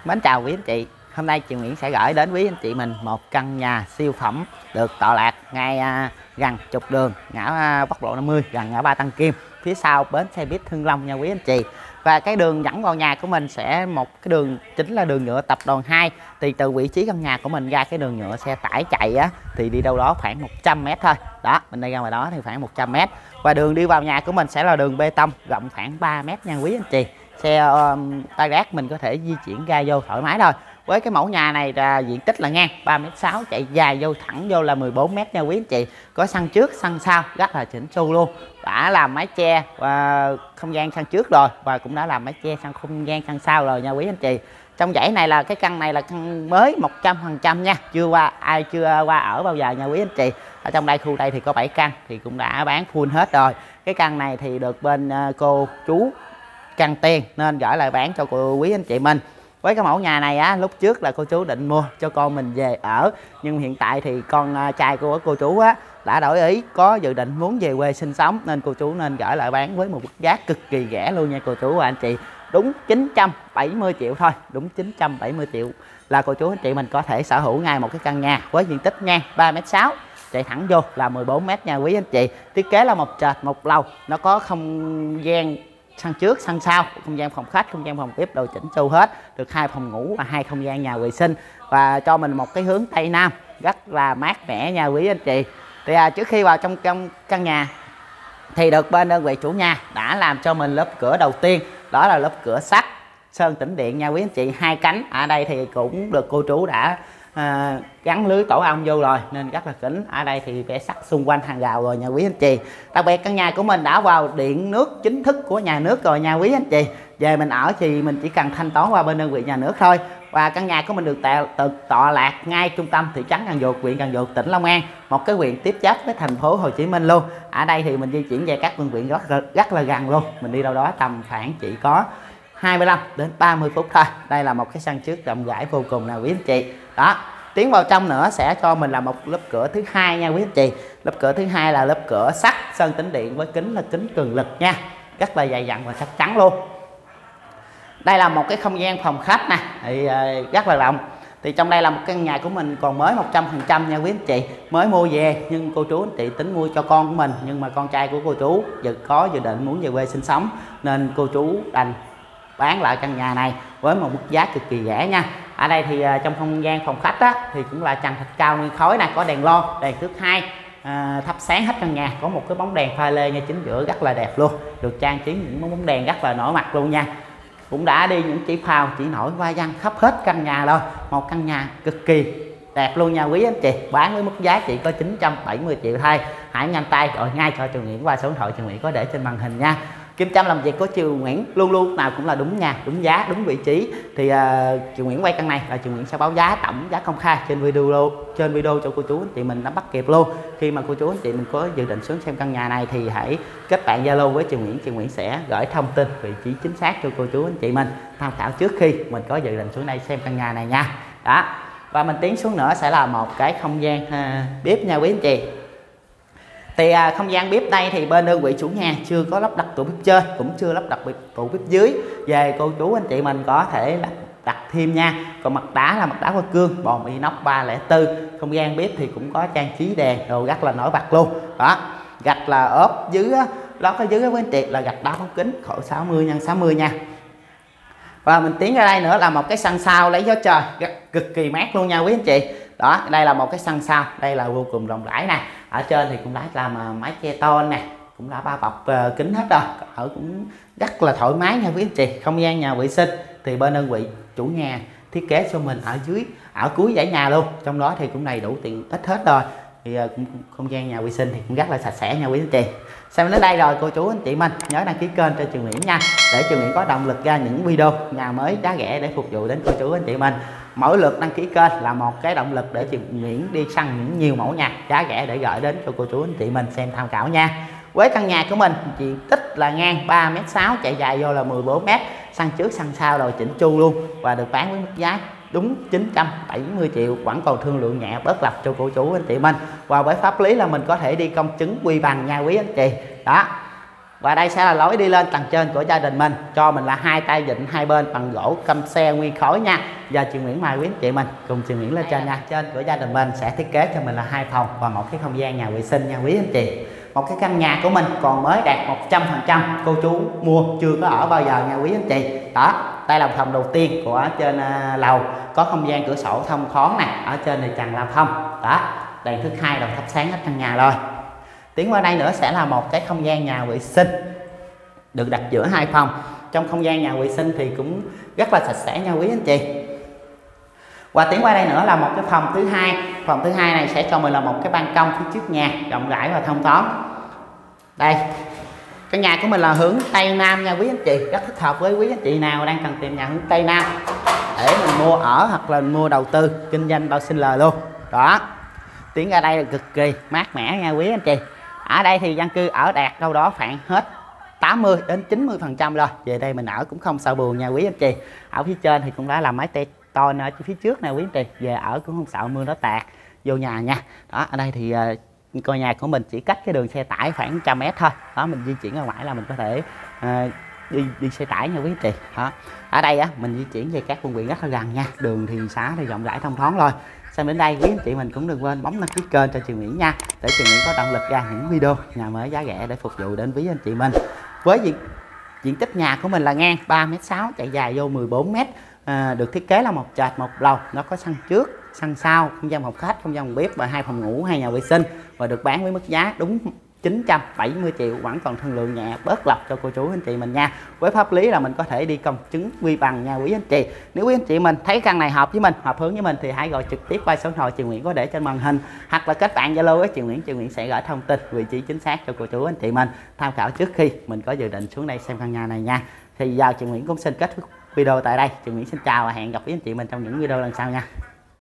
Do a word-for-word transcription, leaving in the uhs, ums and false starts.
Mến chào quý anh chị. Hôm nay chị Nguyễn sẽ gửi đến quý anh chị mình một căn nhà siêu phẩm được tọa lạc ngay à, gần trục đường ngã à, Quốc lộ năm mươi, gần ngã ba Tân Kim, phía sau bến xe buýt Hưng Long nha quý anh chị. Và cái đường dẫn vào nhà của mình sẽ một cái đường chính là đường nhựa tập đoàn hai. Thì từ vị trí căn nhà của mình ra cái đường nhựa xe tải chạy á thì đi đâu đó khoảng một trăm mét thôi. Đó, mình đi ra ngoài đó thì khoảng một trăm mét. Và đường đi vào nhà của mình sẽ là đường bê tông rộng khoảng ba mét nha quý anh chị. Xe um, tay rác mình có thể di chuyển ra vô thoải mái thôi. Với cái mẫu nhà này là diện tích là ngang ba mét sáu, chạy dài vô thẳng vô là mười bốn mét nha quý anh chị. Có sân trước sân sau rất là chỉnh chu luôn, đã làm mái che và không gian sân trước rồi, và cũng đã làm mái che sang không gian sân sau rồi nha quý anh chị. Trong dãy này là cái căn này là căn mới một trăm phần trăm nha, chưa qua ai chưa qua ở bao giờ nha quý anh chị. Ở trong đây khu đây thì có bảy căn thì cũng đã bán full hết rồi. Cái căn này thì được bên cô chú căn tiền nên gửi lại bán cho cô quý anh chị mình. Với cái mẫu nhà này á, lúc trước là cô chú định mua cho con mình về ở, nhưng hiện tại thì con trai của cô chú á đã đổi ý, có dự định muốn về quê sinh sống nên cô chú nên gửi lại bán với một mức giá cực kỳ rẻ luôn nha cô chú và anh chị. Đúng chín trăm bảy mươi triệu thôi, đúng chín trăm bảy mươi triệu là cô chú anh chị mình có thể sở hữu ngay một cái căn nhà với diện tích ngang ba mét sáu, chạy thẳng vô là mười bốn mét nha quý anh chị. Thiết kế là một trệt một lầu, nó có không gian sân trước sân sau, không gian phòng khách, không gian phòng bếp đồ chỉnh chu hết, được hai phòng ngủ và hai không gian nhà vệ sinh, và cho mình một cái hướng tây nam rất là mát mẻ nha quý anh chị. Thì à, trước khi vào trong, trong căn nhà thì được bên đơn vị chủ nhà đã làm cho mình lớp cửa đầu tiên, đó là lớp cửa sắt sơn tĩnh điện nha quý anh chị, hai cánh. Ở đây thì cũng được cô chú đã à, gắn lưới tổ ong vô rồi nên rất là kín. Ở đây thì vẽ sắt xung quanh hàng rào rồi nha quý anh chị. Đặc biệt căn nhà của mình đã vào điện nước chính thức của nhà nước rồi nha quý anh chị. Về mình ở thì mình chỉ cần thanh toán qua bên đơn vị nhà nước thôi. Và căn nhà của mình được tọa, tọa lạc ngay trung tâm thị trấn Cần Duộc, huyện Cần Duộc, tỉnh Long An, một cái huyện tiếp giáp với thành phố Hồ Chí Minh luôn. Ở đây thì mình di chuyển về các phương tiện rất, rất rất là gần luôn. Mình đi đâu đó tầm khoảng chỉ có hai mươi lăm đến ba mươi phút thôi. Đây là một cái sân trước rộng rãi vô cùng nào quý anh chị. Đó, tiến vào trong nữa sẽ cho mình là một lớp cửa thứ hai nha quý anh chị. Lớp cửa thứ hai là lớp cửa sắt sơn tĩnh điện với kính là kính cường lực nha, rất là dày dặn và chắc chắn luôn. Đây là một cái không gian phòng khách nè, thì uh, rất là rộng. Thì trong đây là một căn nhà của mình còn mới một trăm phần trăm nha quý anh chị, mới mua về nhưng cô chú anh chị tính mua cho con của mình, nhưng mà con trai của cô chú dự có dự định muốn về quê sinh sống nên cô chú đành bán lại căn nhà này với một mức giá cực kỳ rẻ nha. Ở đây thì uh, trong không gian phòng khách á, thì cũng là trần thạch cao nguyên khối này, có đèn lon, đèn thước hai, à, thắp sáng hết căn nhà, có một cái bóng đèn pha lê ngay chính giữa rất là đẹp luôn, được trang trí những bóng đèn rất là nổi bật luôn nha. Cũng đã đi những chỉ phao chỉ nổi hoa văn khắp hết căn nhà rồi, một căn nhà cực kỳ đẹp luôn nha quý anh chị, bán với mức giá chỉ có chín trăm bảy mươi triệu thôi. Hãy nhanh tay gọi ngay cho Trường Nguyễn qua số điện thoại Trường Nguyễn có để trên màn hình nha. Kim Châm làm việc của Trường Nguyễn luôn luôn nào cũng là đúng nhà, đúng giá, đúng vị trí. Thì uh, Trường Nguyễn quay căn này là Trường Nguyễn sẽ báo giá tổng giá công khai trên video luôn, trên video cho cô chú anh chị mình nắm bắt kịp luôn. Khi mà cô chú anh chị mình có dự định xuống xem căn nhà này thì hãy kết bạn Zalo với Trường Nguyễn, Trường Nguyễn sẽ gửi thông tin vị trí chính xác cho cô chú anh chị mình tham khảo trước khi mình có dự định xuống đây xem căn nhà này nha. Đó. Và mình tiến xuống nữa sẽ là một cái không gian uh, bếp nha quý anh chị. Thì à, không gian bếp đây thì bên đơn vị chủ nhà chưa có lắp đặt tủ bếp trên, cũng chưa lắp đặt tủ bếp dưới. Về cô chú anh chị mình có thể đặt, đặt thêm nha. Còn mặt đá là mặt đá hoa cương, bồn inox ba không bốn. Không gian bếp thì cũng có trang trí đèn đồ rất là nổi bật luôn. Đó, gạch là ốp dưới á, lót ở dưới á quý anh chị là gạch đá bóng kính khổ sáu mươi nhân sáu mươi nha. Và mình tiến ra đây nữa là một cái sân sau lấy gió trời cực kỳ mát luôn nha quý anh chị. Đó, đây là một cái sân sau, đây là vô cùng rộng rãi nè. Ở trên thì cũng đã làm mái che tôn nè, cũng đã bao bọc uh, kính hết rồi, ở cũng rất là thoải mái nha quý anh chị. Không gian nhà vệ sinh thì bên đơn vị chủ nhà thiết kế cho mình ở dưới, ở cuối dãy nhà luôn, trong đó thì cũng đầy đủ tiện ích hết rồi. Thì uh, cũng, không gian nhà vệ sinh thì cũng rất là sạch sẽ nha quý anh chị. Xem đến đây rồi cô chú anh chị mình nhớ đăng ký kênh cho Trường Nguyễn nha, để Trường Nguyễn có động lực ra những video nhà mới giá rẻ để phục vụ đến cô chú anh chị mình. Mỗi lượt đăng ký kênh là một cái động lực để Trường Nguyễn đi săn những nhiều mẫu nhà giá rẻ để gửi đến cho cô chú anh chị mình xem tham khảo nha. Với căn nhà của mình diện tích là ngang ba mét sáu, chạy dài vô là mười bốn mét, sân trước sân sau rồi chỉnh chu luôn, và được bán với mức giá đúng chín trăm bảy mươi triệu, vẫn còn thương lượng nhẹ bớt lập cho cô chú anh chị mình. Và với pháp lý là mình có thể đi công chứng quy bằng nha quý anh chị. Đó, Và đây sẽ là lối đi lên tầng trên của gia đình mình, cho mình là hai tay vịn hai bên bằng gỗ căm xe nguyên khối nha. Giờ chị Nguyễn mời quý anh chị mình cùng chị Nguyễn lên trên nha. Trên của gia đình mình sẽ thiết kế cho mình là hai phòng và một cái không gian nhà vệ sinh nha quý anh chị. Một cái căn nhà của mình còn mới đạt một trăm phần trăm, cô chú mua chưa có ở bao giờ nha quý anh chị. Đó, đây là phòng đầu tiên của trên uh, lầu, có không gian cửa sổ thông thoáng nè, ở trên này trần la phong. Đó, đèn thức hai đầu thắp sáng hết căn nhà rồi. Tiến qua đây nữa sẽ là một cái không gian nhà vệ sinh được đặt giữa hai phòng. Trong không gian nhà vệ sinh thì cũng rất là sạch sẽ nha quý anh chị. Và tiến qua đây nữa là một cái phòng thứ hai. Phòng thứ hai này sẽ cho mình là một cái ban công phía trước nhà, rộng rãi và thông thoáng. Đây, căn nhà của mình là hướng Tây Nam nha quý anh chị, rất thích hợp với quý anh chị nào đang cần tìm nhà hướng Tây Nam để mình mua ở hoặc là mua đầu tư kinh doanh bao sinh lời luôn. Đó, tiến ra đây là cực kỳ mát mẻ nha quý anh chị. Ở đây thì dân cư ở đạt đâu đó khoảng hết tám mươi đến chín mươi phần trăm rồi. Về đây mình ở cũng không sợ buồn nha quý anh chị. Ở phía trên thì cũng đã làm mái tê tôn ở phía trước nè quý anh chị. Về ở cũng không sợ mưa nó tạt vô nhà nha. Đó, ở đây thì uh, ngôi nhà của mình chỉ cách cái đường xe tải khoảng một trăm mét thôi. Đó, mình di chuyển ra ngoài là mình có thể uh, đi đi xe tải nha quý anh chị. Đó, ở đây á mình di chuyển về các quận huyện rất là gần nha. Đường thì xá thì rộng rãi thông thoáng rồi. Xem đến đây quý anh chị mình cũng đừng quên bấm đăng ký kênh cho chị Nguyễn nha, để chị Nguyễn có động lực ra những video nhà mới giá rẻ để phục vụ đến quý anh chị mình. Với diện diện tích nhà của mình là ngang ba mét sáu, chạy dài vô mười bốn mét, à, được thiết kế là một trệt một lầu, nó có sân trước sân sau, không gian phòng khách, không gian phòng bếp và hai phòng ngủ, hai nhà vệ sinh, và được bán với mức giá đúng chín trăm bảy mươi triệu, vẫn còn thương lượng nhẹ bớt lọc cho cô chú anh chị mình nha. Với pháp lý là mình có thể đi công chứng vi bằng nha quý anh chị. Nếu quý anh chị mình thấy căn này hợp với mình, hợp hướng với mình thì hãy gọi trực tiếp qua số điện thoại chị Nguyễn có để trên màn hình, hoặc là kết bạn Zalo với chị Nguyễn, chị Nguyễn sẽ gửi thông tin vị trí chính xác cho cô chú anh chị mình tham khảo trước khi mình có dự định xuống đây xem căn nhà này nha. Thì giờ chị Nguyễn cũng xin kết thúc video tại đây. Chị Nguyễn xin chào và hẹn gặp quý anh chị mình trong những video lần sau nha.